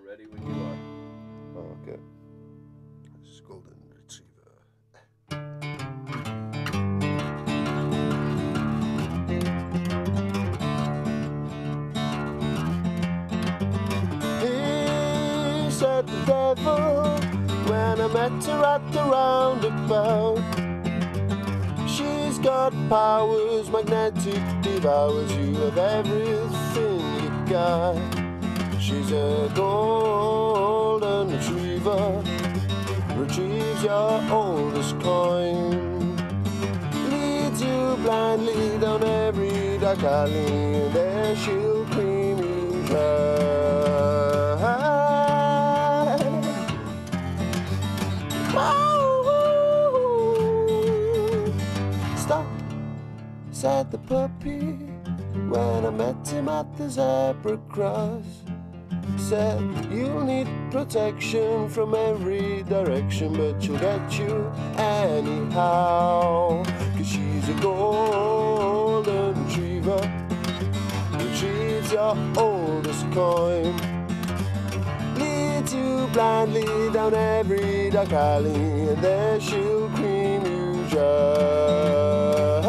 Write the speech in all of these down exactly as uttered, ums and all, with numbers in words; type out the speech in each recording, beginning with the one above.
ready when you are. Oh, okay. This is golden retriever. He said the devil when I met her at the roundabout. She's got powers, magnetic, devours you of everything you got. She's a golden retriever, retrieves your oldest coin, leads you blindly down every dark alley, and there she'll cream you dry. Stop, said the puppy when I met him at the zebra cross. Said you'll need protection from every direction, but she'll get you anyhow. Cause she's a golden retriever, retrieves your oldest coin, leads you blindly down every dark alley, and there she'll cream you dry.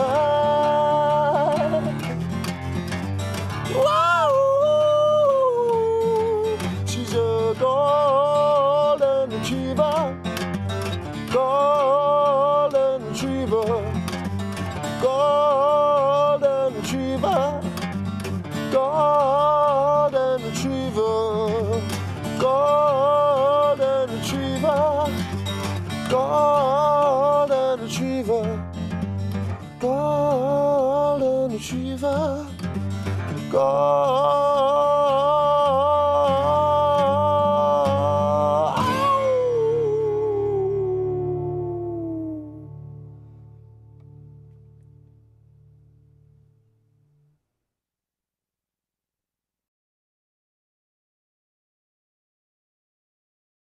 Golden retriever, golden retriever, golden retriever, golden retriever, golden retriever, golden retriever, golden retriever, golden